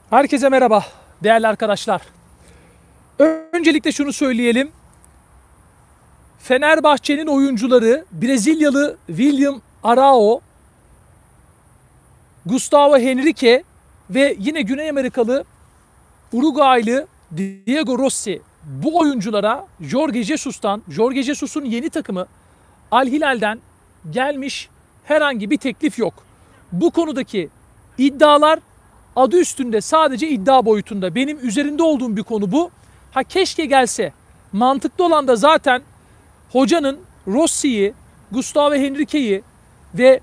Herkese merhaba değerli arkadaşlar. Öncelikle şunu söyleyelim. Fenerbahçe'nin oyuncuları Brezilyalı William Arao, Gustavo Henrique ve yine Güney Amerikalı Uruguaylı Diego Rossi, bu oyunculara Jorge Jesus'un yeni takımı Al Hilal'den gelmiş herhangi bir teklif yok. Bu konudaki iddialar adı üstünde sadece iddia boyutunda. Benim üzerinde olduğum bir konu bu. Ha keşke gelse. Mantıklı olan da zaten hocanın Rossi'yi, Gustavo Henrique'yi ve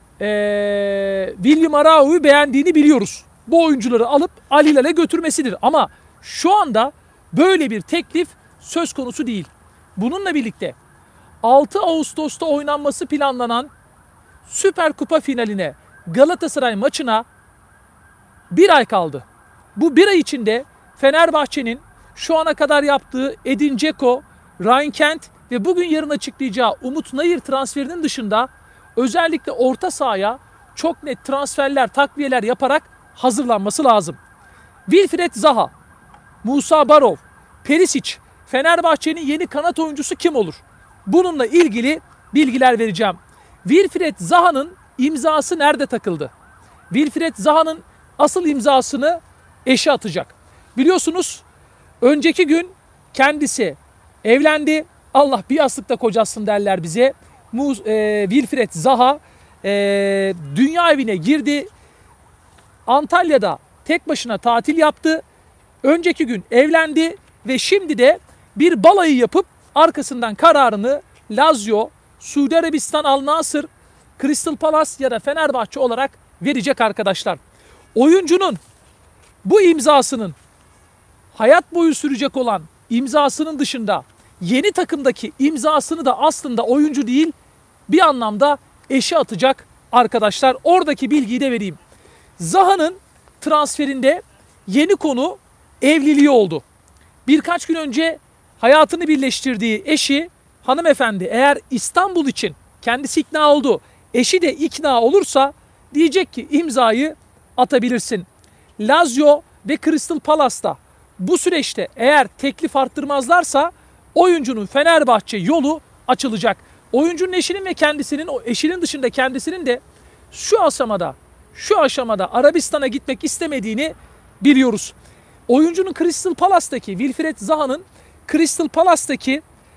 William Araújo'yu beğendiğini biliyoruz. Bu oyuncuları alıp Al Hilal'e götürmesidir. Ama şu anda böyle bir teklif söz konusu değil. Bununla birlikte 6 Ağustos'ta oynanması planlanan Süper Kupa finaline, Galatasaray maçına bir ay kaldı. Bu bir ay içinde Fenerbahçe'nin şu ana kadar yaptığı Edin Dzeko, Ryan Kent ve bugün yarın açıklayacağı Umut Nayır transferinin dışında özellikle orta sahaya çok net transferler, takviyeler yaparak hazırlanması lazım. Wilfried Zaha, Musa Barov, Perisic, Fenerbahçe'nin yeni kanat oyuncusu kim olur? Bununla ilgili bilgiler vereceğim. Wilfried Zaha'nın imzası nerede takıldı? Wilfried Zaha'nın asıl imzasını eşi atacak. Biliyorsunuz önceki gün kendisi evlendi. Allah bir yastıkta kocasın derler bize. Wilfried Zaha dünya evine girdi. Antalya'da tek başına tatil yaptı. Önceki gün evlendi ve şimdi de bir balayı yapıp arkasından kararını Lazio, Suudi Arabistan Al Nassr, Crystal Palace ya da Fenerbahçe olarak verecek arkadaşlar. Oyuncunun bu imzasının hayat boyu sürecek olan imzasının dışında yeni takımdaki imzasını da aslında oyuncu değil bir anlamda eşi atacak arkadaşlar. Oradaki bilgiyi de vereyim. Zaha'nın transferinde yeni konu evliliği oldu. Birkaç gün önce hayatını birleştirdiği eşi hanımefendi eğer İstanbul için kendisi ikna oldu, eşi de ikna olursa diyecek ki imzayı atabilirsin. Lazio ve Crystal Palace'da bu süreçte eğer teklif arttırmazlarsa oyuncunun Fenerbahçe yolu açılacak. Oyuncunun eşinin ve kendisinin, o eşinin dışında kendisinin de şu aşamada Arabistan'a gitmek istemediğini biliyoruz. Oyuncunun Crystal Palace'daki, Wilfried Zaha'nın Crystal Palace'daki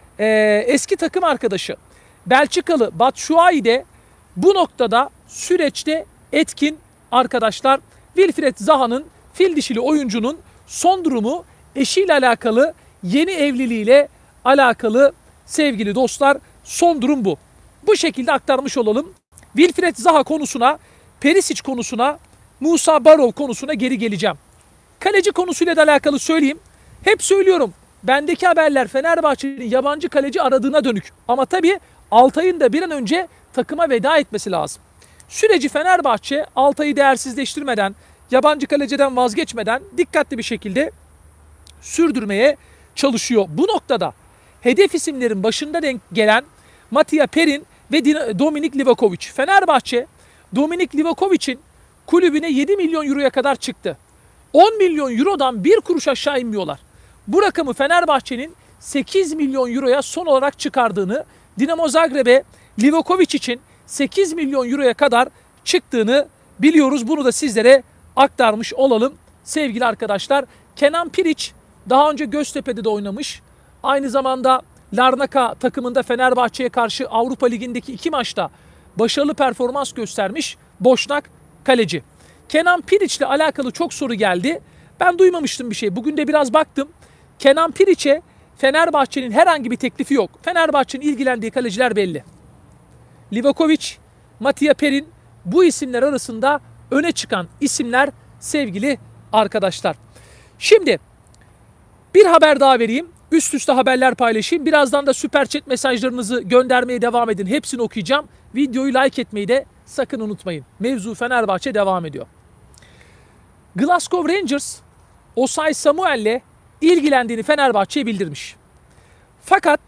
eski takım arkadaşı Belçikalı Batshuayi de bu noktada süreçte etkin arkadaşlar. Wilfried Zaha'nın fil dişili oyuncunun son durumu eşiyle alakalı, yeni evliliğiyle alakalı sevgili dostlar, son durum bu. Bu şekilde aktarmış olalım. Wilfried Zaha konusuna, Perisic konusuna, Musa Barov konusuna geri geleceğim. Kaleci konusuyla da alakalı söyleyeyim. Hep söylüyorum. Bendeki haberler Fenerbahçe'nin yabancı kaleci aradığına dönük. Ama tabii Altay'ın da bir an önce takıma veda etmesi lazım. Süreci Fenerbahçe Altay'ı değersizleştirmeden, yabancı kaleciden vazgeçmeden dikkatli bir şekilde sürdürmeye çalışıyor. Bu noktada hedef isimlerin başında denk gelen Matija Perin ve Dominik Livakovic. Fenerbahçe Dominik Livakovic'in kulübüne 7 milyon euroya kadar çıktı. 10 milyon eurodan bir kuruş aşağı inmiyorlar. Bu rakamı Fenerbahçe'nin 8 milyon euroya son olarak çıkardığını, Dinamo Zagreb'e Livakovic için 8 milyon euroya kadar çıktığını biliyoruz. Bunu da sizlere aktarmış olalım sevgili arkadaşlar. Kenan Piric daha önce Göztepe'de de oynamış. Aynı zamanda Larnaca takımında Fenerbahçe'ye karşı Avrupa Ligi'ndeki 2 maçta başarılı performans göstermiş Boşnak kaleci. Kenan Piric'le alakalı çok soru geldi. Ben duymamıştım bir şey. Bugün de biraz baktım. Kenan Piric'e Fenerbahçe'nin herhangi bir teklifi yok. Fenerbahçe'nin ilgilendiği kaleciler belli. Livakovic, Matija Perin bu isimler arasında öne çıkan isimler sevgili arkadaşlar. Şimdi bir haber daha vereyim. Üst üste haberler paylaşayım. Birazdan da süper chat mesajlarınızı göndermeye devam edin. Hepsini okuyacağım. Videoyu like etmeyi de sakın unutmayın. Mevzu Fenerbahçe devam ediyor. Glasgow Rangers Osay Samuel'le ilgilendiğini Fenerbahçe'ye bildirmiş. Fakat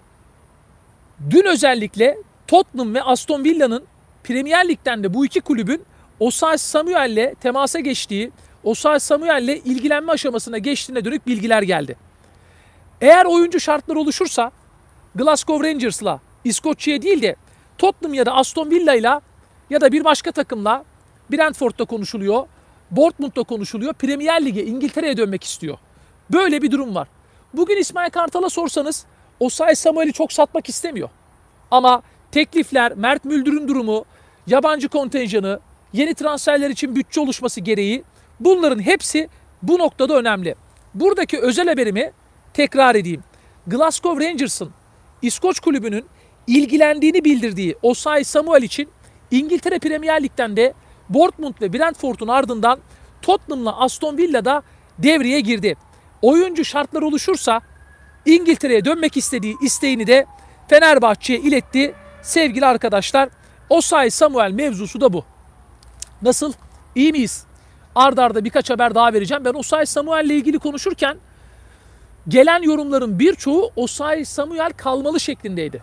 dün özellikle Tottenham ve Aston Villa'nın Premier Lig'den de bu iki kulübün Osay Samuel'le temasa geçtiği, Osayi Samuel'le ilgilenme aşamasına geçtiğine dönük bilgiler geldi. Eğer oyuncu şartları oluşursa Glasgow Rangers'la İskoçya'ya değil de Tottenham ya da Aston Villa'yla ya da bir başka takımla Brentford'da konuşuluyor, Bournemouth'da konuşuluyor. Premier Lig'e, İngiltere'ye dönmek istiyor. Böyle bir durum var. Bugün İsmail Kartal'a sorsanız Osayi Samuel'i çok satmak istemiyor. Ama teklifler, Mert Müldür'ün durumu, yabancı kontenjanı, yeni transferler için bütçe oluşması gereği bunların hepsi bu noktada önemli. Buradaki özel haberimi tekrar edeyim. Glasgow Rangers'ın İskoç kulübünün ilgilendiğini bildirdiği Osayi Samuel için İngiltere Premier Lig'den de Bournemouth ve Brentford'un ardından Tottenham'la Aston Villa'da devreye girdi. Oyuncu şartlar oluşursa İngiltere'ye dönmek istediği isteğini de Fenerbahçe'ye iletti. Sevgili arkadaşlar, Osayi Samuel mevzusu da bu. Nasıl? İyi miyiz? Arda arda birkaç haber daha vereceğim. Ben Osayi Samuel ile ilgili konuşurken gelen yorumların birçoğu Osayi Samuel kalmalı şeklindeydi.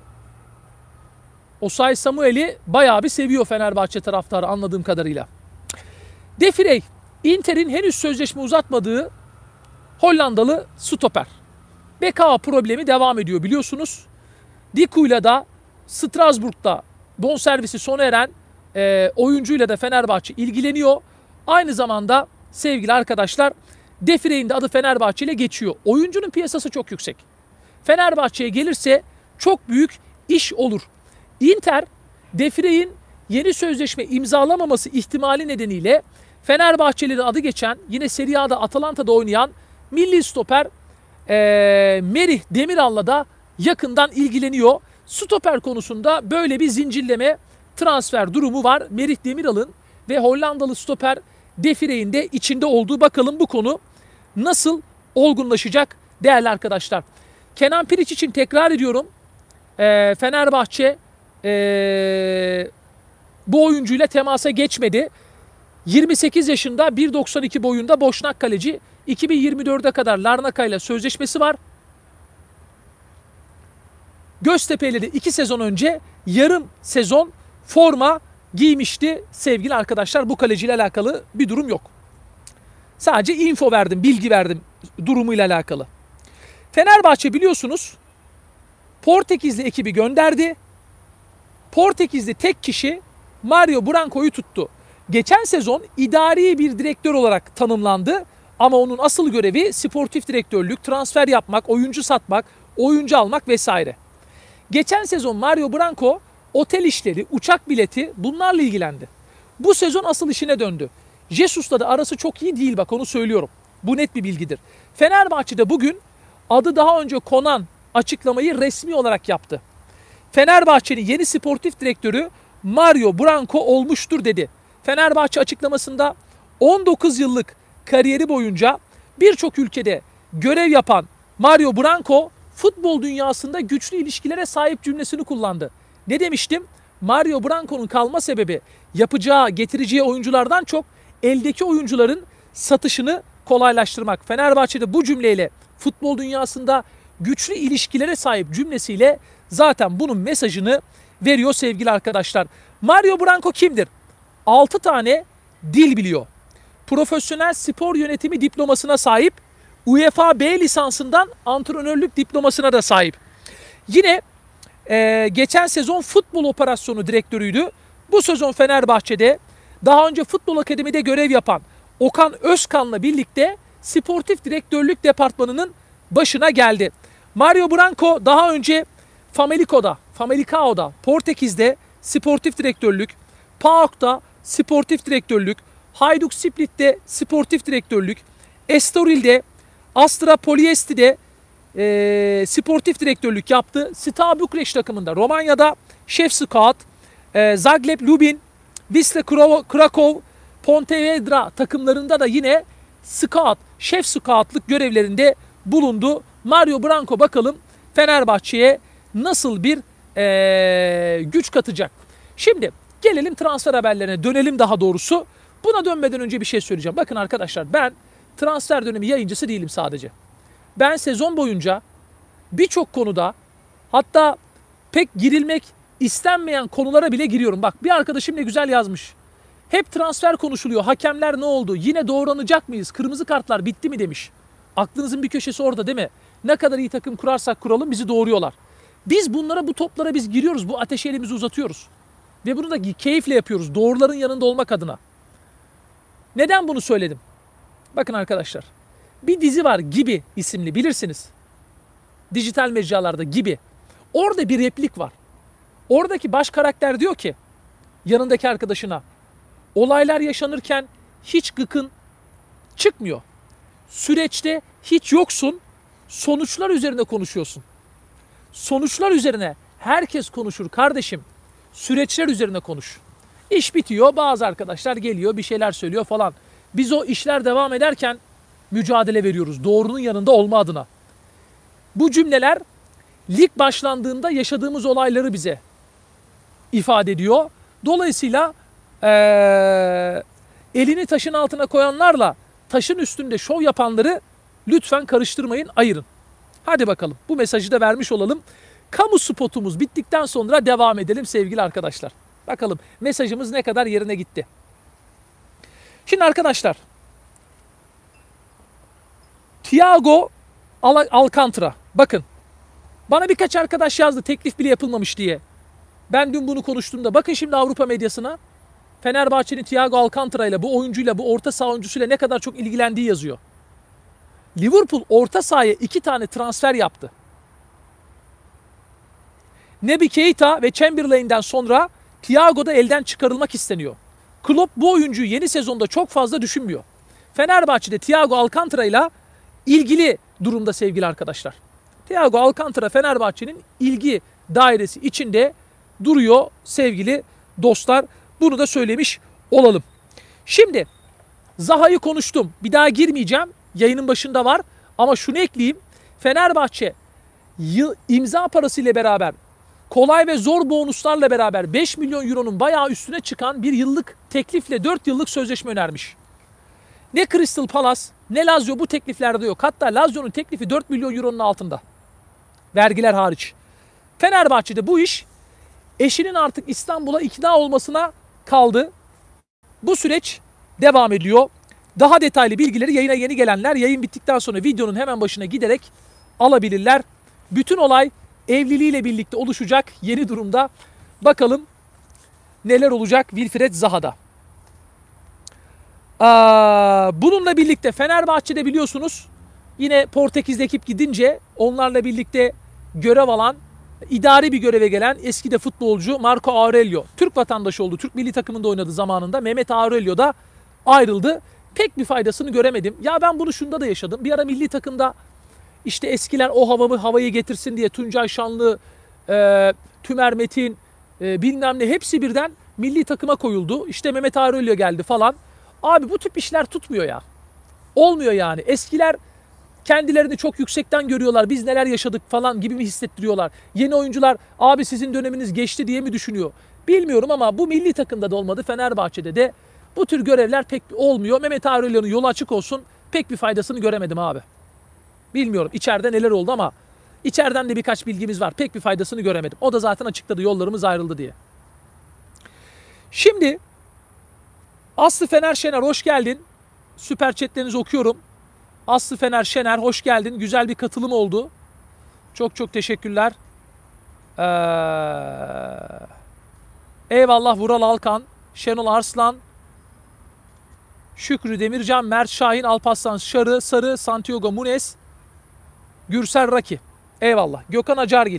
Osayi Samuel'i bayağı bir seviyor Fenerbahçe taraftarı anladığım kadarıyla. De Vrij, Inter'in henüz sözleşme uzatmadığı Hollandalı stoper. BK problemi devam ediyor biliyorsunuz. Diku'yla da Strasbourg'da bonservisi sona eren oyuncuyla da Fenerbahçe ilgileniyor. Aynı zamanda sevgili arkadaşlar De Vrij'in de adı Fenerbahçe ile geçiyor. Oyuncunun piyasası çok yüksek. Fenerbahçe'ye gelirse çok büyük iş olur. Inter, De Vrij'in yeni sözleşme imzalamaması ihtimali nedeniyle Fenerbahçeli'nin adı geçen, yine Serie A'da Atalanta'da oynayan milli stoper Merih Demiral'la da yakından ilgileniyor. Stoper konusunda böyle bir zincirleme transfer durumu var. Merih Demiral'ın ve Hollandalı stoper De Vrij'in de içinde olduğu, bakalım bu konu nasıl olgunlaşacak değerli arkadaşlar. Kenan Piric için tekrar ediyorum. Fenerbahçe bu oyuncuyla temasa geçmedi. 28 yaşında 1.92 boyunda Boşnak kaleci, 2024'e kadar Larnaca ile sözleşmesi var. Göztepe'yle de 2 sezon önce yarım sezon forma giymişti sevgili arkadaşlar. Bu kaleciyle alakalı bir durum yok. Sadece info verdim, bilgi verdim durumuyla alakalı. Fenerbahçe biliyorsunuz Portekizli ekibi gönderdi. Portekizli tek kişi Mario Branco'yu tuttu. Geçen sezon idari bir direktör olarak tanımlandı ama onun asıl görevi sportif direktörlük, transfer yapmak, oyuncu satmak, oyuncu almak vesaire. Geçen sezon Mario Branco otel işleri, uçak bileti bunlarla ilgilendi. Bu sezon asıl işine döndü. Jesus'la da arası çok iyi değil, bak onu söylüyorum. Bu net bir bilgidir. Fenerbahçe'de bugün adı daha önce konan açıklamayı resmi olarak yaptı. Fenerbahçe'nin yeni sportif direktörü Mario Branco olmuştur dedi. Fenerbahçe açıklamasında 19 yıllık kariyeri boyunca birçok ülkede görev yapan Mario Branco futbol dünyasında güçlü ilişkilere sahip cümlesini kullandı. Ne demiştim? Mario Branco'nun kalma sebebi yapacağı, getireceği oyunculardan çok eldeki oyuncuların satışını kolaylaştırmak. Fenerbahçe'de bu cümleyle futbol dünyasında güçlü ilişkilere sahip cümlesiyle zaten bunun mesajını veriyor sevgili arkadaşlar. Mario Branco kimdir? 6 tane dil biliyor. Profesyonel spor yönetimi diplomasına sahip. UEFA B lisansından antrenörlük diplomasına da sahip. Yine geçen sezon futbol operasyonu direktörüydü. Bu sezon Fenerbahçe'de daha önce futbol akademide görev yapan Okan Özkan'la birlikte sportif direktörlük departmanının başına geldi. Mario Branco daha önce Famalicão'da Portekiz'de sportif direktörlük, PAOK'ta sportif direktörlük, Hajduk Split'te sportif direktörlük, Estoril'de, Astra Polyesti'de sportif direktörlük yaptı. Steaua Bükreş takımında, Romanya'da şef scout, Zagreb Lubin, Wisla Krakow, Pontevedra takımlarında da yine scout, şef scoutluk görevlerinde bulundu. Mario Branco bakalım Fenerbahçe'ye nasıl bir güç katacak. Şimdi gelelim transfer haberlerine, dönelim daha doğrusu. Buna dönmeden önce bir şey söyleyeceğim. Bakın arkadaşlar, ben transfer dönemi yayıncısı değilim sadece. Ben sezon boyunca birçok konuda, hatta pek girilmek istenmeyen konulara bile giriyorum. Bak, bir arkadaşım ne güzel yazmış. Hep transfer konuşuluyor. Hakemler ne oldu? Yine doğranacak mıyız? Kırmızı kartlar bitti mi demiş. Aklınızın bir köşesi orada değil mi? Ne kadar iyi takım kurarsak kuralım bizi doğuruyorlar. Biz bunlara, bu toplara biz giriyoruz. Bu ateşe elimizi uzatıyoruz. Ve bunu da keyifle yapıyoruz. Doğruların yanında olmak adına. Neden bunu söyledim? Bakın arkadaşlar. Bir dizi var, Gibi isimli, bilirsiniz. Dijital mecralarda Gibi. Orada bir replik var. Oradaki baş karakter diyor ki yanındaki arkadaşına, olaylar yaşanırken hiç gıkın çıkmıyor. Süreçte hiç yoksun. Sonuçlar üzerine konuşuyorsun. Sonuçlar üzerine herkes konuşur kardeşim. Süreçler üzerine konuş. İş bitiyor, bazı arkadaşlar geliyor, bir şeyler söylüyor falan. Biz o işler devam ederken mücadele veriyoruz. Doğrunun yanında olma adına. Bu cümleler lig başlandığında yaşadığımız olayları bize ifade ediyor. Dolayısıyla elini taşın altına koyanlarla taşın üstünde şov yapanları lütfen karıştırmayın, ayırın. Hadi bakalım, bu mesajı da vermiş olalım. Kamu spotumuz bittikten sonra devam edelim sevgili arkadaşlar. Bakalım mesajımız ne kadar yerine gitti. Şimdi arkadaşlar, Thiago Alcantara, bakın bana birkaç arkadaş yazdı teklif bile yapılmamış diye. Ben dün bunu konuştuğumda bakın şimdi Avrupa medyasına Fenerbahçe'nin Thiago Alcantara ile, bu oyuncuyla, bu orta saha oyuncusuyla ne kadar çok ilgilendiği yazıyor. Liverpool orta sahaya 2 tane transfer yaptı. Naby Keita ve Chamberlain'den sonra Thiago da elden çıkarılmak isteniyor. Klopp bu oyuncuyu yeni sezonda çok fazla düşünmüyor. Fenerbahçe'de Thiago Alcantara ile ilgili durumda sevgili arkadaşlar. Thiago Alcantara Fenerbahçe'nin ilgi dairesi içinde duruyor sevgili dostlar. Bunu da söylemiş olalım. Şimdi Zaha'yı konuştum. Bir daha girmeyeceğim. Yayının başında var. Ama şunu ekleyeyim. Fenerbahçe imza parasıyla beraber, kolay ve zor bonuslarla beraber 5 milyon euronun bayağı üstüne çıkan bir yıllık teklifle 4 yıllık sözleşme önermiş. Ne Crystal Palace ne Lazio bu tekliflerde yok. Hatta Lazio'nun teklifi 4 milyon euronun altında. Vergiler hariç. Fenerbahçe'de bu iş eşinin artık İstanbul'a ikna olmasına kaldı. Bu süreç devam ediyor. Daha detaylı bilgileri yayına yeni gelenler yayın bittikten sonra videonun hemen başına giderek alabilirler. Bütün olay evliliğiyle birlikte oluşacak yeni durumda. Bakalım neler olacak Wilfried Zaha'da. Bununla birlikte Fenerbahçe'de biliyorsunuz yine Portekiz'de ekip gidince onlarla birlikte görev alan, idari bir göreve gelen eski de futbolcu Marco Aurelio, Türk vatandaşı oldu. Türk milli takımında oynadı zamanında. Mehmet Aurelio da ayrıldı. Pek bir faydasını göremedim. Ya ben bunu şunda da yaşadım. Bir ara milli takımda işte eskiler o havayı getirsin diye Tuncay Şanlı, Tümer Metin, bilmem ne hepsi birden milli takıma koyuldu. İşte Mehmet Aurelio geldi falan. Abi bu tip işler tutmuyor ya. Olmuyor yani. Eskiler kendilerini çok yüksekten görüyorlar. Biz neler yaşadık falan gibi mi hissettiriyorlar? Yeni oyuncular abi sizin döneminiz geçti diye mi düşünüyor? Bilmiyorum ama bu milli takımda da olmadı. Fenerbahçe'de de bu tür görevler pek olmuyor. Mehmet Aurelio'nun yolu açık olsun. Pek bir faydasını göremedim abi. Bilmiyorum içeride neler oldu ama içeriden de birkaç bilgimiz var. Pek bir faydasını göremedim. O da zaten açıkladı yollarımız ayrıldı diye. Şimdi Aslı Fener Şener hoş geldin. Süper chatlerinizi okuyorum. Aslı Fener Şener hoş geldin. Güzel bir katılım oldu. Çok çok teşekkürler. Eyvallah Vural Alkan, Şenol Arslan, Şükrü Demircan, Mert Şahin, Alparslan Sarı, Santiago Munes, Gürsel Raki. Eyvallah. Gökhan Acargil.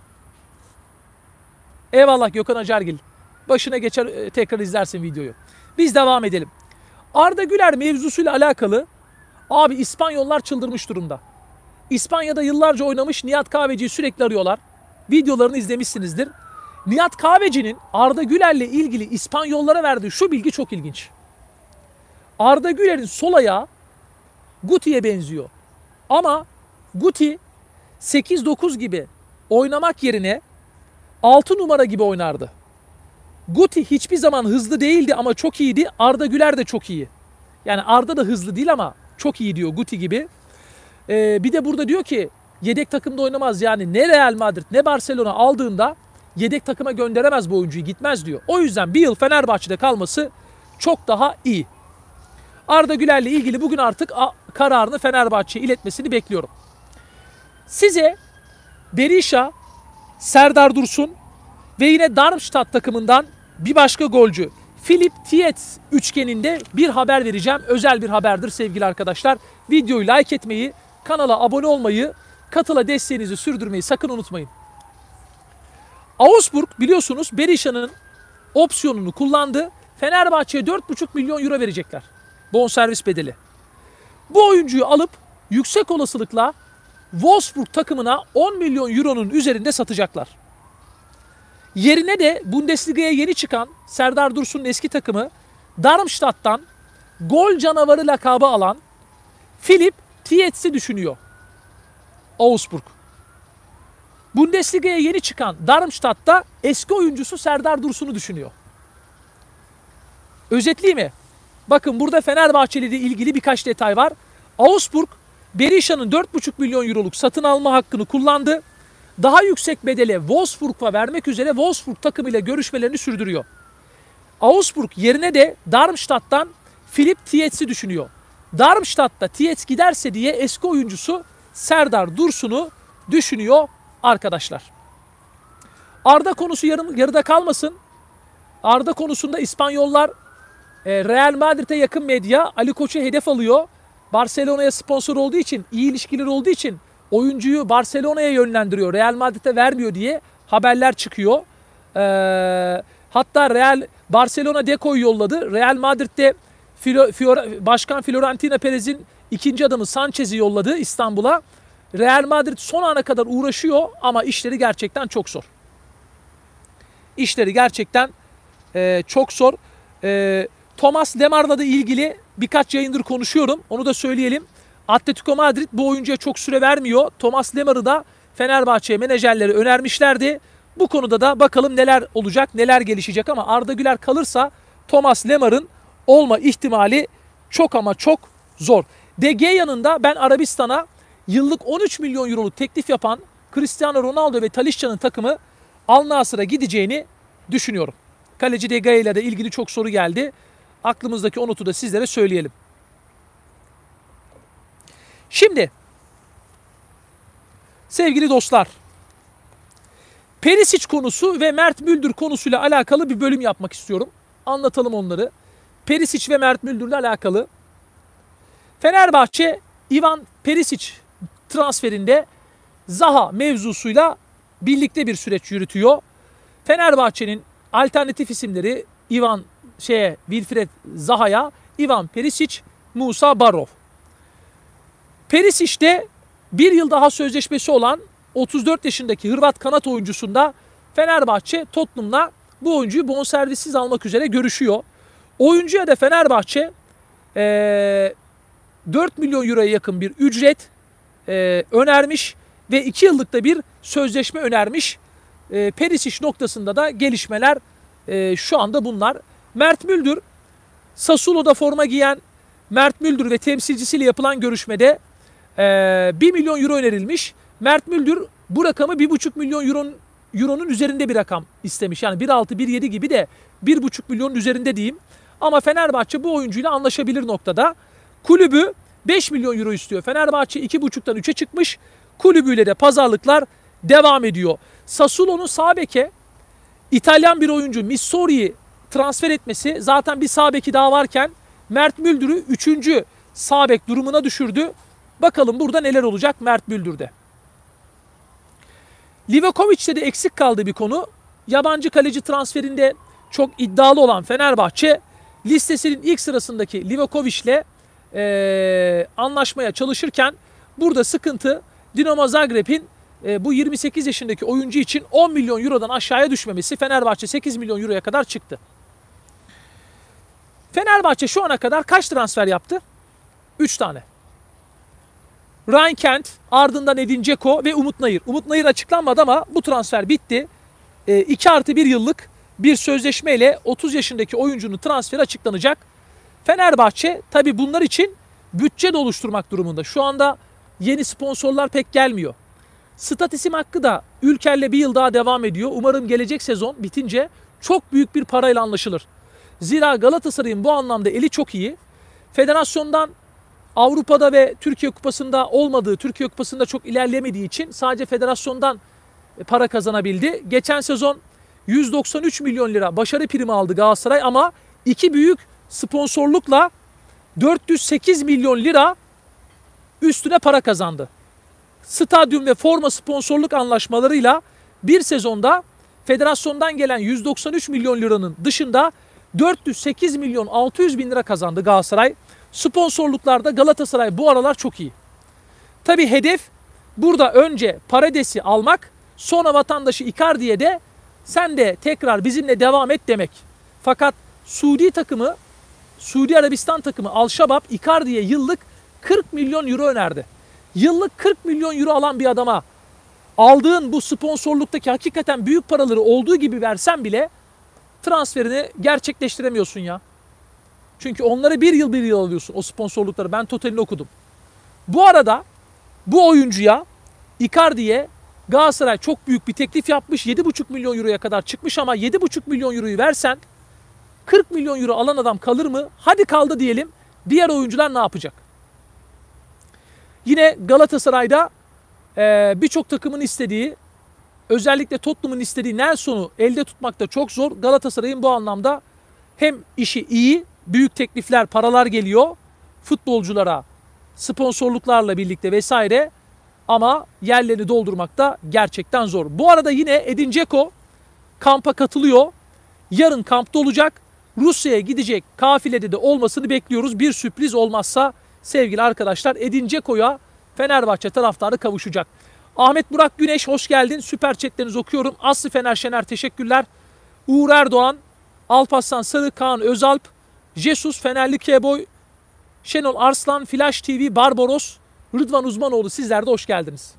Eyvallah Gökhan Acargil. Başına geçer tekrar izlersin videoyu. Biz devam edelim. Arda Güler mevzusuyla alakalı abi İspanyollar çıldırmış durumda. İspanya'da yıllarca oynamış Nihat Kahveci'yi sürekli arıyorlar. Videolarını izlemişsinizdir. Nihat Kahveci'nin Arda Güler'le ilgili İspanyollara verdiği şu bilgi çok ilginç. Arda Güler'in sol ayağı Guti'ye benziyor. Ama Guti 8-9 gibi oynamak yerine 6 numara gibi oynardı. Guti hiçbir zaman hızlı değildi ama çok iyiydi. Arda Güler de çok iyi. Yani Arda da hızlı değil ama çok iyi diyor Guti gibi. Bir de burada diyor ki yedek takımda oynamaz. Yani ne Real Madrid ne Barcelona aldığında yedek takıma gönderemez bu oyuncuyu, gitmez diyor. O yüzden bir yıl Fenerbahçe'de kalması çok daha iyi. Arda Güler'le ilgili bugün artık kararını Fenerbahçe'ye iletmesini bekliyorum. Size Berisha, Serdar Dursun ve yine Darmstadt takımından bir başka golcü Filip Tietz üçgeninde bir haber vereceğim. Özel bir haberdir sevgili arkadaşlar. Videoyu like etmeyi, kanala abone olmayı, katıla desteğinizi sürdürmeyi sakın unutmayın. Augsburg biliyorsunuz Berisha'nın opsiyonunu kullandı. Fenerbahçe'ye 4,5 milyon euro verecekler. Bonservis bedeli. Bu oyuncuyu alıp yüksek olasılıkla Wolfsburg takımına 10 milyon euronun üzerinde satacaklar. Yerine de Bundesliga'ya yeni çıkan Serdar Dursun'un eski takımı Darmstadt'tan gol canavarı lakabı alan Filip Tietz'i düşünüyor Augsburg. Bundesliga'ya yeni çıkan Darmstadt'ta eski oyuncusu Serdar Dursun'u düşünüyor. Özetleyeyim mi? Bakın burada Fenerbahçeli ile ilgili birkaç detay var. Augsburg, Berisha'nın 4,5 milyon euroluk satın alma hakkını kullandı. Daha yüksek bedele Wolfsburg'a vermek üzere Wolfsburg takımıyla görüşmelerini sürdürüyor. Augsburg yerine de Darmstadt'tan Filip Tietz'i düşünüyor. Darmstadt'ta Tietz giderse diye eski oyuncusu Serdar Dursun'u düşünüyor arkadaşlar. Arda konusu yarıda kalmasın. Arda konusunda İspanyollar Real Madrid'e yakın medya Ali Koç'u hedef alıyor. Barcelona'ya sponsor olduğu için, iyi ilişkileri olduğu için oyuncuyu Barcelona'ya yönlendiriyor. Real Madrid'e vermiyor diye haberler çıkıyor. Hatta Barcelona Deco'yu yolladı. Real Madrid'de Başkan Florentino Perez'in ikinci adamı Sanchez'i yolladı İstanbul'a. Real Madrid son ana kadar uğraşıyor ama işleri gerçekten çok zor. İşleri gerçekten çok zor. Thomas Lemar'la da ilgili birkaç yayındır konuşuyorum. Onu da söyleyelim. Atletico Madrid bu oyuncuya çok süre vermiyor. Thomas Lemar'ı da Fenerbahçe menajerleri önermişlerdi. Bu konuda da bakalım neler olacak, neler gelişecek ama Arda Güler kalırsa Thomas Lemar'ın olma ihtimali çok ama çok zor. De Gea'nın da ben Arabistan'a yıllık 13 milyon euroluk teklif yapan Cristiano Ronaldo ve Talisca'nın takımı Al Nassr'a gideceğini düşünüyorum. Kaleci De Gea ile de ilgili çok soru geldi. Aklımızdaki o notu da sizlere söyleyelim. Şimdi sevgili dostlar, Perisic konusu ve Mert Müldür konusuyla alakalı bir bölüm yapmak istiyorum. Anlatalım onları. Perisic ve Mert Müldür'le alakalı. Fenerbahçe Ivan Perisic transferinde Zaha mevzusuyla birlikte bir süreç yürütüyor. Fenerbahçe'nin alternatif isimleri Wilfried Zaha'ya Ivan Perisic, Musa Barov. Perisic'te bir yıl daha sözleşmesi olan 34 yaşındaki Hırvat kanat oyuncusunda Fenerbahçe Tottenham'la bu oyuncuyu bonservissiz almak üzere görüşüyor. Oyuncuya da Fenerbahçe 4 milyon euroya yakın bir ücret önermiş ve 2 yıllık da bir sözleşme önermiş. Perisic noktasında da gelişmeler şu anda bunlar. Mert Müldür, Sassuolo'da forma giyen Mert Müldür ve temsilcisiyle yapılan görüşmede 1 milyon euro önerilmiş. Mert Müldür bu rakamı 1,5 milyon euronun üzerinde bir rakam istemiş. Yani 1,6 1,7 gibi de 1,5 milyonun üzerinde diyeyim. Ama Fenerbahçe bu oyuncuyla anlaşabilir noktada. Kulübü 5 milyon euro istiyor. Fenerbahçe 2,5'tan 3'e çıkmış. Kulübüyle de pazarlıklar devam ediyor. Sassuolo'nun sağ beke İtalyan bir oyuncu Missori'yi transfer etmesi zaten bir sağ beki daha varken Mert Müldür'ü 3. sağ bek durumuna düşürdü. Bakalım burada neler olacak Mert Müldür'de. Livakovic'te de eksik kaldığı bir konu. Yabancı kaleci transferinde çok iddialı olan Fenerbahçe listesinin ilk sırasındaki Livakovic'le anlaşmaya çalışırken burada sıkıntı Dinamo Zagreb'in bu 28 yaşındaki oyuncu için 10 milyon eurodan aşağıya düşmemesi. Fenerbahçe 8 milyon euroya kadar çıktı. Fenerbahçe şu ana kadar kaç transfer yaptı? 3 tane. Ryan Kent, ardından Edin Dzeko ve Umut Nayır. Umut Nayır açıklanmadı ama bu transfer bitti. 2+1 yıllık bir sözleşmeyle 30 yaşındaki oyuncunun transferi açıklanacak. Fenerbahçe tabii bunlar için bütçe de oluşturmak durumunda. Şu anda yeni sponsorlar pek gelmiyor. Stat isim hakkı da Ülker'le bir yıl daha devam ediyor. Umarım gelecek sezon bitince çok büyük bir parayla anlaşılır. Zira Galatasaray'ın bu anlamda eli çok iyi. Federasyondan Avrupa'da ve Türkiye Kupası'nda olmadığı, Türkiye Kupası'nda çok ilerleyemediği için sadece federasyondan para kazanabildi. Geçen sezon 193 milyon lira başarı primi aldı Galatasaray ama iki büyük sponsorlukla 408 milyon lira üstüne para kazandı. Stadyum ve forma sponsorluk anlaşmalarıyla bir sezonda federasyondan gelen 193 milyon liranın dışında 408 milyon 600 bin lira kazandı Galatasaray. Sponsorluklarda Galatasaray bu aralar çok iyi. Tabii hedef burada önce Parades'i almak, sonra vatandaşı Icardi'ye de sen de tekrar bizimle devam et demek. Fakat Suudi Arabistan takımı Al-Şabab Icardi'ye yıllık 40 milyon euro önerdi. Yıllık 40 milyon euro alan bir adama aldığın bu sponsorluktaki hakikaten büyük paraları olduğu gibi versen bile transferini gerçekleştiremiyorsun ya. Çünkü onları bir yıl alıyorsun o sponsorlukları. Ben totalini okudum. Bu arada bu oyuncuya, Icardi'ye Galatasaray çok büyük bir teklif yapmış. 7,5 milyon euroya kadar çıkmış ama 7,5 milyon euroyu versen 40 milyon euro alan adam kalır mı? Hadi kaldı diyelim. Diğer oyuncular ne yapacak? Yine Galatasaray'da birçok takımın istediği, özellikle Tottenham'ın istediği Nelson'u elde tutmak da çok zor. Galatasaray'ın bu anlamda hem işi iyi, büyük teklifler, paralar geliyor futbolculara, sponsorluklarla birlikte vesaire ama yerlerini doldurmak da gerçekten zor. Bu arada yine Edin Dzeko kampa katılıyor. Yarın kampta olacak. Rusya'ya gidecek kafilede de olmasını bekliyoruz. Bir sürpriz olmazsa sevgili arkadaşlar Edin Dzeko'ya Fenerbahçe taraftarı kavuşacak. Ahmet Burak Güneş hoş geldin. Süper chatlerinizi okuyorum. Aslı Fener Şener teşekkürler. Uğur Erdoğan, Alparslan Sarı, Kaan Özalp, Jesus, Fenerli Keboy, Şenol Arslan, Flash TV, Barbaros, Rıdvan Uzmanoğlu sizler de hoş geldiniz.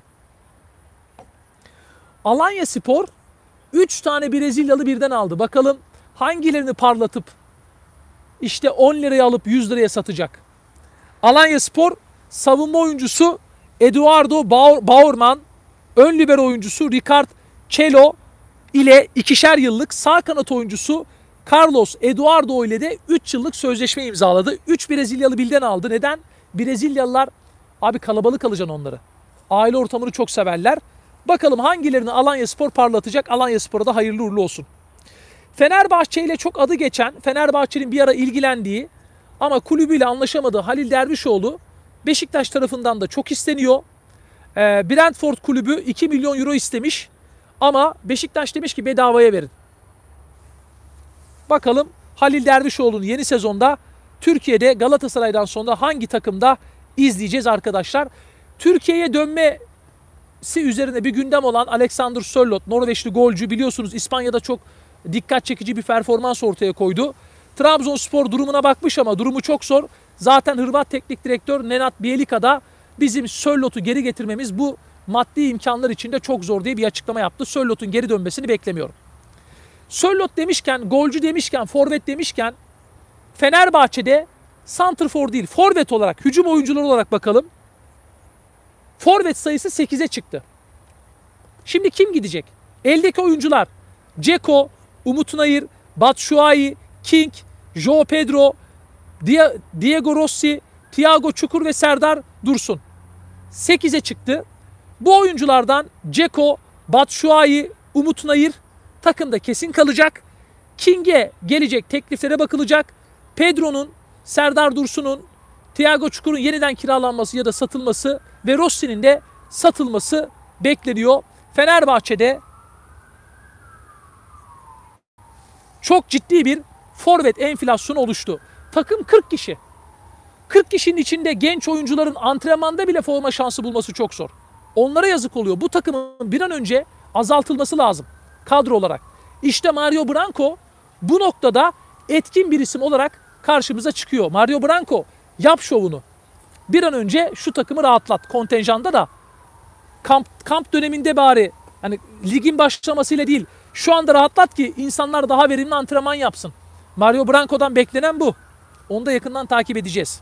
Alanyaspor 3 tane Brezilyalı birden aldı. Bakalım hangilerini parlatıp işte 10 liraya alıp 100 liraya satacak. Alanyaspor savunma oyuncusu Eduardo Bauerman, ön libero oyuncusu Ricard Cello ile 2'şer yıllık, sağ kanat oyuncusu Carlos Eduardo ile de 3 yıllık sözleşme imzaladı. 3 Brezilyalı birden aldı. Neden? Brezilyalılar abi kalabalık alacaksın onları. Aile ortamını çok severler. Bakalım hangilerini Alanyaspor parlatacak. Alanyaspor'a da hayırlı uğurlu olsun. Fenerbahçe ile çok adı geçen, Fenerbahçe'nin bir ara ilgilendiği ama kulübüyle anlaşamadığı Halil Dervişoğlu Beşiktaş tarafından da çok isteniyor. Brentford kulübü 2 milyon euro istemiş ama Beşiktaş demiş ki bedavaya verin. Bakalım Halil Dervişoğlu'nu yeni sezonda Türkiye'de Galatasaray'dan sonra hangi takımda izleyeceğiz arkadaşlar. Türkiye'ye dönmesi üzerine bir gündem olan Alexander Sørloth, Norveçli golcü, biliyorsunuz İspanya'da çok dikkat çekici bir performans ortaya koydu. Trabzonspor durumuna bakmış ama durumu çok zor. Zaten Hırvat teknik direktör Nenad Bjelica da bizim Sørloth'u geri getirmemiz bu maddi imkanlar içinde çok zor diye bir açıklama yaptı. Sørloth'un geri dönmesini beklemiyorum. Sørloth demişken, golcü demişken, forvet demişken Fenerbahçe'de santrfor değil, forvet olarak, hücum oyuncuları olarak bakalım. Forvet sayısı 8'e çıktı. Şimdi kim gidecek? Eldeki oyuncular Dzeko, Umut Nayır, Batshuayi, King, João Pedro, Diego Rossi, Thiago Çukur ve Serdar Dursun. 8'e çıktı. Bu oyunculardan Dzeko, Batshuayi, Umut Nayır takımda kesin kalacak. King'e gelecek tekliflere bakılacak. Pedro'nun, Serdar Dursun'un, Thiago Çukur'un yeniden kiralanması ya da satılması ve Rossi'nin de satılması bekleniyor. Fenerbahçe'de çok ciddi bir forvet enflasyonu oluştu. Takım 40 kişi. 40 kişinin içinde genç oyuncuların antrenmanda bile forma şansı bulması çok zor. Onlara yazık oluyor. Bu takımın bir an önce azaltılması lazım kadro olarak. İşte Mario Branco bu noktada etkin bir isim olarak karşımıza çıkıyor. Mario Branco, yap şovunu. Bir an önce şu takımı rahatlat. Kontenjanda da kamp döneminde bari, hani ligin başlamasıyla değil, şu anda rahatlat ki insanlar daha verimli antrenman yapsın. Mario Branco'dan beklenen bu. Onu da yakından takip edeceğiz.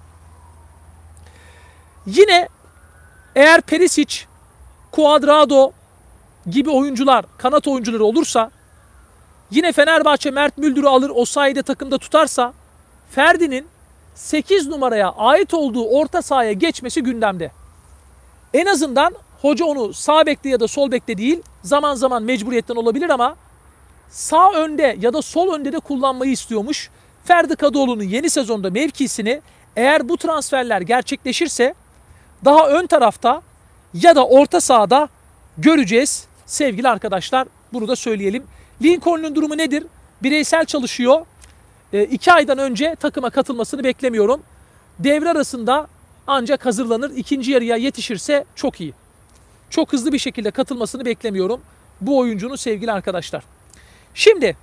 Yine eğer Perisic, Cuadrado gibi oyuncular, kanat oyuncuları olursa Yine Fenerbahçe Mert Müldür'ü alır, o sayede takımda tutarsa Ferdi'nin 8 numaraya ait olduğu orta sahaya geçmesi gündemde. En azından hoca onu sağ bekte ya da sol bekte değil, zaman zaman mecburiyetten olabilir ama sağ önde ya da sol önde de kullanmayı istiyormuş. Ferdi Kadıoğlu'nun yeni sezonda mevkisini eğer bu transferler gerçekleşirse daha ön tarafta ya da orta sahada göreceğiz sevgili arkadaşlar. Bunu da söyleyelim. Lincoln'un durumu nedir? Bireysel çalışıyor. 2 aydan önce takıma katılmasını beklemiyorum. Devre arasında ancak hazırlanır. İkinci yarıya yetişirse çok iyi. Çok hızlı bir şekilde katılmasını beklemiyorum bu oyuncunun sevgili arkadaşlar. Şimdi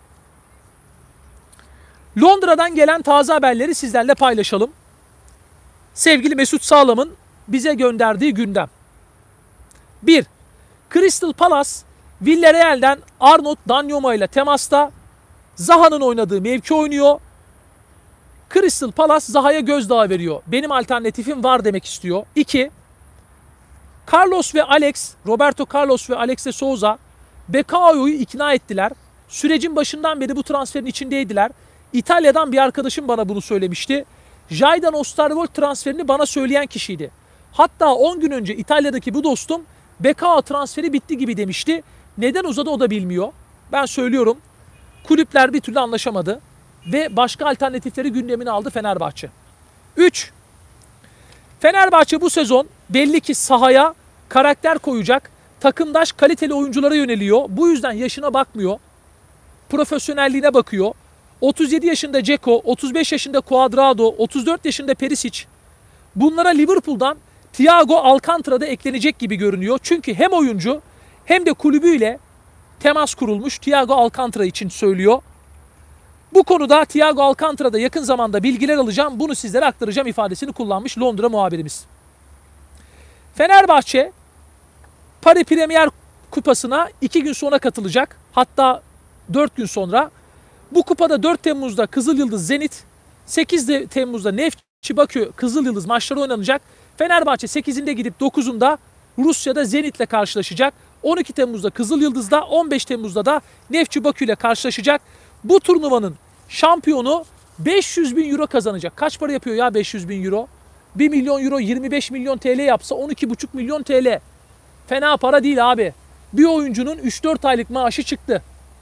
Londra'dan gelen taze haberleri sizlerle paylaşalım. Sevgili Mesut Sağlam'ın bize gönderdiği gündem. 1. Crystal Palace Villarreal'den Arnaud Danyoma ile temasta. Zaha'nın oynadığı mevki oynuyor. Crystal Palace Zaha'ya gözdağı veriyor. Benim alternatifim var demek istiyor. 2. Carlos ve Alex, Roberto Carlos ve Alex de Souza Bekao'yu ikna ettiler. Sürecin başından beri bu transferin içindeydiler. İtalya'dan bir arkadaşım bana bunu söylemişti. Jaydan Osterwold transferini bana söyleyen kişiydi. Hatta 10 gün önce İtalya'daki bu dostum Bekao transferi bitti gibi demişti. Neden uzadı o da bilmiyor. Ben söylüyorum. Kulüpler bir türlü anlaşamadı. Ve başka alternatifleri gündemine aldı Fenerbahçe. 3. Fenerbahçe bu sezon belli ki sahaya karakter koyacak, takımdaş kaliteli oyunculara yöneliyor. Bu yüzden yaşına bakmıyor. Profesyonelliğine bakıyor. 37 yaşında Dzeko, 35 yaşında Cuadrado, 34 yaşında Perisic. Bunlara Liverpool'dan Thiago Alcantara da eklenecek gibi görünüyor. Çünkü hem oyuncu hem de kulübüyle temas kurulmuş. Thiago Alcantara için söylüyor. Bu konuda Thiago Alcantara'da yakın zamanda bilgiler alacağım. Bunu sizlere aktaracağım ifadesini kullanmış Londra muhabirimiz. Fenerbahçe Paris Premier Kupası'na 2 gün sonra katılacak. Hatta 4 gün sonra. Bu kupada 4 Temmuz'da Kızılyıldız Zenit, 8 Temmuz'da Neftçi Bakü Kızılyıldız maçları oynanacak. Fenerbahçe 8'inde gidip 9'unda Rusya'da Zenit'le karşılaşacak. 12 Temmuz'da Kızılyıldız'da, 15 Temmuz'da da Neftçi Bakü ile karşılaşacak. Bu turnuvanın şampiyonu 500 bin euro kazanacak. Kaç para yapıyor ya 500 bin euro? 1 milyon euro 25 milyon TL yapsa 12,5 milyon TL. Fena para değil abi. Bir oyuncunun 3-4 aylık maaşı çıktı.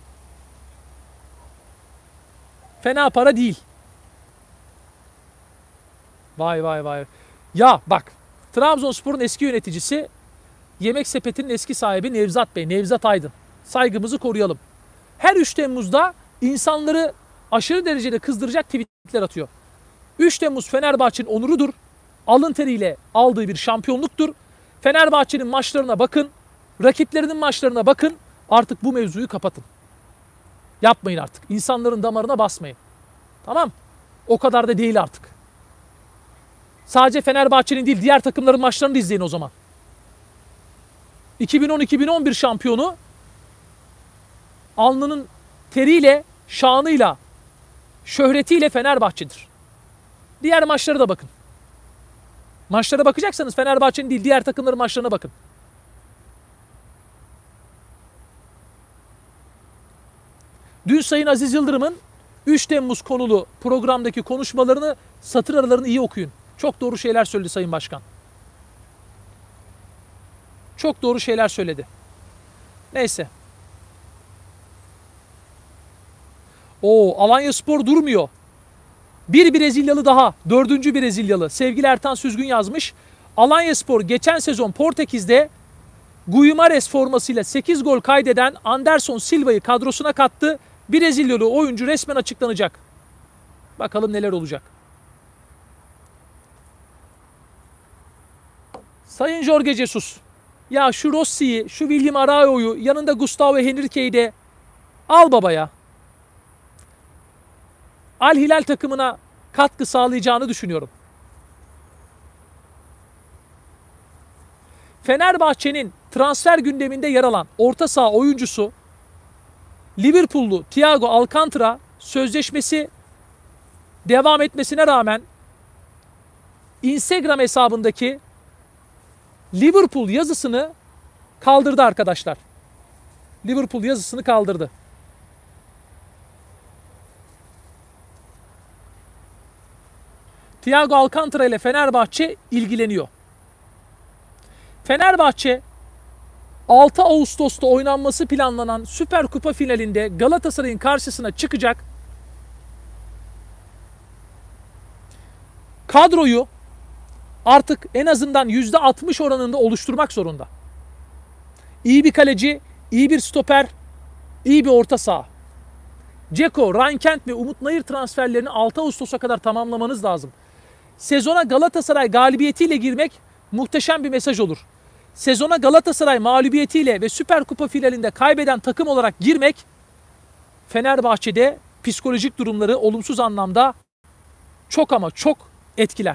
Fena para değil. Vay vay vay. Ya bak, Trabzonspor'un eski yöneticisi, Yemek Sepeti'nin eski sahibi Nevzat Bey, Nevzat Aydın. Saygımızı koruyalım. Her 3 Temmuz'da insanları aşırı derecede kızdıracak tweetler atıyor. 3 Temmuz Fenerbahçe'nin onurudur. Alın teriyle aldığı bir şampiyonluktur. Fenerbahçe'nin maçlarına bakın. Rakiplerinin maçlarına bakın. Artık bu mevzuyu kapatın. Yapmayın artık. İnsanların damarına basmayın. Tamam. O kadar da değil artık. Sadece Fenerbahçe'nin değil diğer takımların maçlarını da izleyin o zaman. 2010-2011 şampiyonu alnının teriyle, şanıyla, şöhretiyle Fenerbahçe'dir. Diğer maçlara da bakın. Maçlara bakacaksanız Fenerbahçe'nin değil diğer takımların maçlarına bakın. Dün Sayın Aziz Yıldırım'ın 3 Temmuz konulu programdaki konuşmalarını, satır aralarını iyi okuyun. Çok doğru şeyler söyledi Sayın Başkan. Çok doğru şeyler söyledi. Neyse. Alanyaspor durmuyor. Bir Brezilyalı daha. 4. Brezilyalı. Sevgili Ertan Süzgün yazmış. Alanyaspor geçen sezon Portekiz'de Guimarães formasıyla 8 gol kaydeden Anderson Silva'yı kadrosuna kattı. Brezilyalı oyuncu resmen açıklanacak. Bakalım neler olacak. Sayın Jorge Jesus. Ya şu Rossi'yi, şu William Araújo'yu, yanında Gustavo Henrique'yi de al babaya. Al Hilal takımına katkı sağlayacağını düşünüyorum. Fenerbahçe'nin transfer gündeminde yer alan orta saha oyuncusu Liverpool'lu Thiago Alcantara sözleşmesi devam etmesine rağmen Instagram hesabındaki Liverpool yazısını kaldırdı arkadaşlar. Liverpool yazısını kaldırdı. Thiago Alcantara ile Fenerbahçe ilgileniyor. Fenerbahçe 6 Ağustos'ta oynanması planlanan Süper Kupa finalinde Galatasaray'ın karşısına çıkacak. Kadroyu artık en azından %60 oranında oluşturmak zorunda. İyi bir kaleci, iyi bir stoper, iyi bir orta saha. Dzeko, Ryan Kent ve Umut Nayır transferlerini 6 Ağustos'a kadar tamamlamanız lazım. Sezona Galatasaray galibiyetiyle girmek muhteşem bir mesaj olur. Sezona Galatasaray mağlubiyetiyle ve Süper Kupa finalinde kaybeden takım olarak girmek Fenerbahçe'de psikolojik durumları olumsuz anlamda çok ama çok etkiler.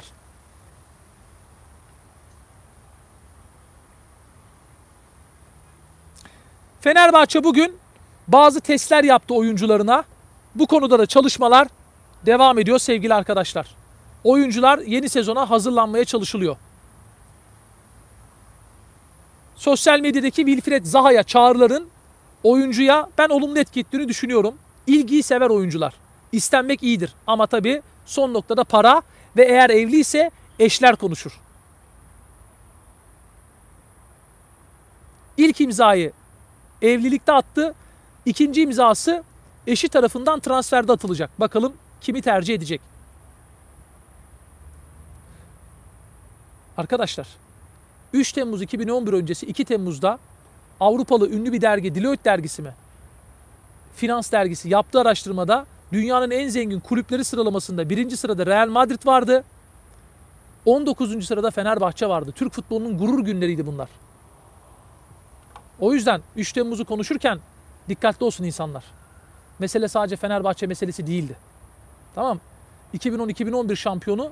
Fenerbahçe bugün bazı testler yaptı oyuncularına. Bu konuda da çalışmalar devam ediyor sevgili arkadaşlar. Oyuncular yeni sezona hazırlanmaya çalışılıyor. Sosyal medyadaki Wilfried Zaha'ya çağrıların oyuncuya ben olumlu etki ettiğini düşünüyorum. İlgiyi sever oyuncular. İstenmek iyidir ama tabii son noktada para ve eğer evliyse eşler konuşur. İlk imzayı evlilikte attı. İkinci imzası eşi tarafından transferde atılacak. Bakalım kimi tercih edecek? Arkadaşlar 3 Temmuz 2011 öncesi 2 Temmuz'da Avrupalı ünlü bir dergi Deloitte dergisi mi? Finans dergisi yaptığı araştırmada dünyanın en zengin kulüpleri sıralamasında 1. sırada Real Madrid vardı. 19. sırada Fenerbahçe vardı. Türk futbolunun gurur günleriydi bunlar. O yüzden 3 Temmuz'u konuşurken dikkatli olsun insanlar. Mesele sadece Fenerbahçe meselesi değildi. Tamam. 2010-2011 şampiyonu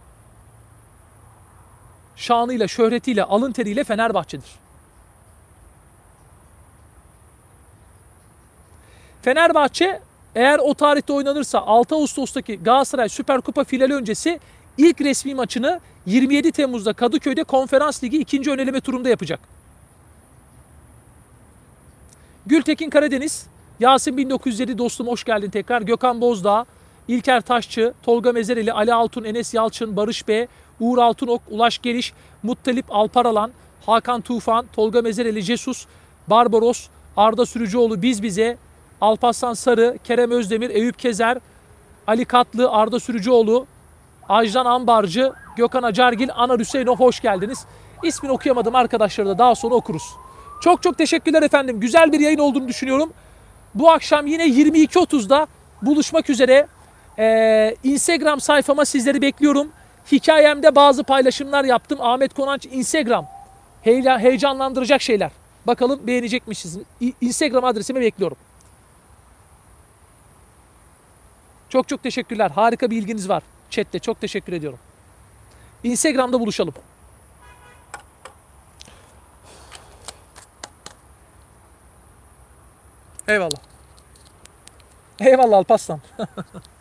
şanıyla, şöhretiyle, alın teriyle Fenerbahçe'dir. Fenerbahçe eğer o tarihte oynanırsa 6 Ağustos'taki Galatasaray Süper Kupa finali öncesi ilk resmi maçını 27 Temmuz'da Kadıköy'de Konferans Ligi 2. öneleme turunda yapacak. Gültekin Karadeniz, Yasin 1907 dostum hoş geldin tekrar. Gökhan Bozdağ, İlker Taşçı, Tolga Mezereli, Ali Altun, Enes Yalçın, Barış B, Uğur Altunok, Ulaş Geliş, Muttalip Alparalan, Hakan Tufan, Tolga Mezereli, Jesus, Barbaros, Arda Sürücüoğlu, Biz Bize, Alparslan Sarı, Kerem Özdemir, Eyüp Kezer, Ali Katlı, Arda Sürücüoğlu, Ajdan Ambarcı, Gökhan Acargil, Anar Hüseyinov hoş geldiniz. İsmini okuyamadım arkadaşları da daha sonra okuruz. Çok çok teşekkürler efendim. Güzel bir yayın olduğunu düşünüyorum. Bu akşam yine 22.30'da buluşmak üzere. Instagram sayfama sizleri bekliyorum. Hikayemde bazı paylaşımlar yaptım. Ahmet Konanç Instagram. Heyecanlandıracak şeyler. Bakalım beğenecekmişsiniz. Instagram adresimi bekliyorum. Çok çok teşekkürler. Harika bir ilginiz var. Chat'te çok teşekkür ediyorum. Instagram'da buluşalım. Eyvallah. Eyvallah Alparslan.